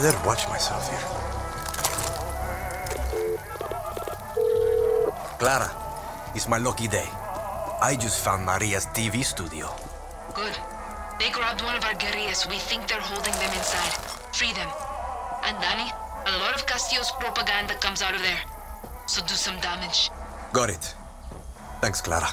better watch myself here. Clara, it's my lucky day. I just found Maria's TV studio. Good. They grabbed one of our guerrillas. We think they're holding them inside. Free them. And Danny, a lot of Castillo's propaganda comes out of there. So do some damage. Got it. Thanks, Clara.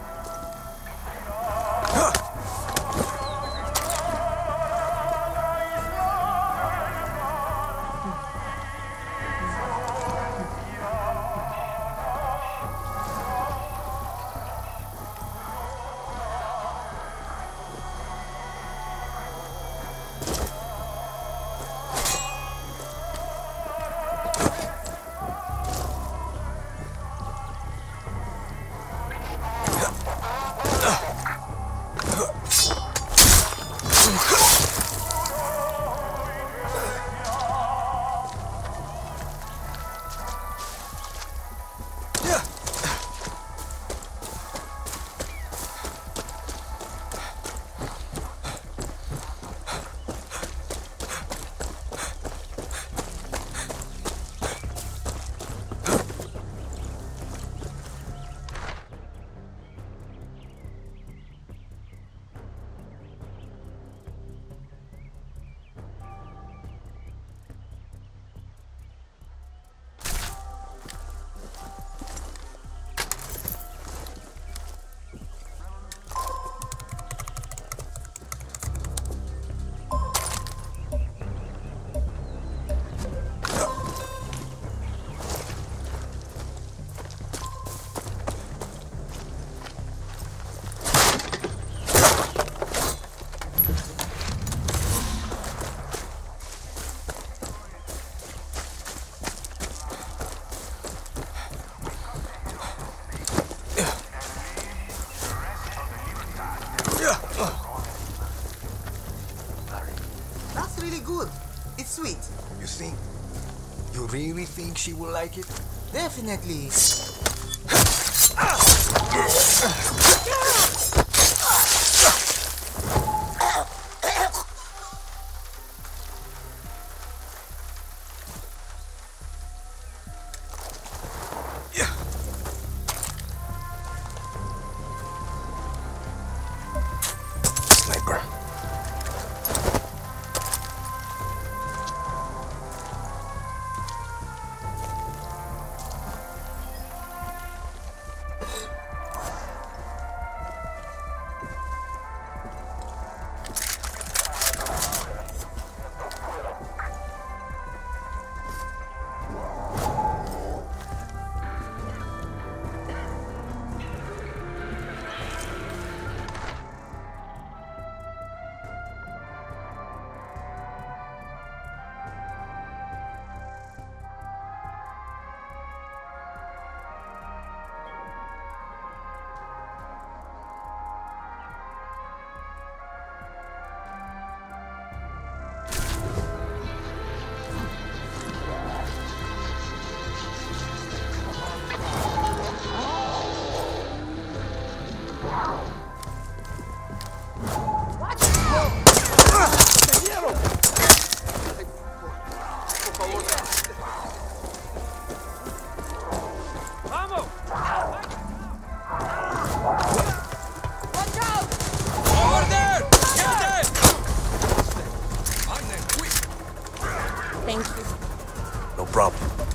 That's really good. It's sweet. You think? You really think she will like it? Definitely. Sniper. Thank you. No problem.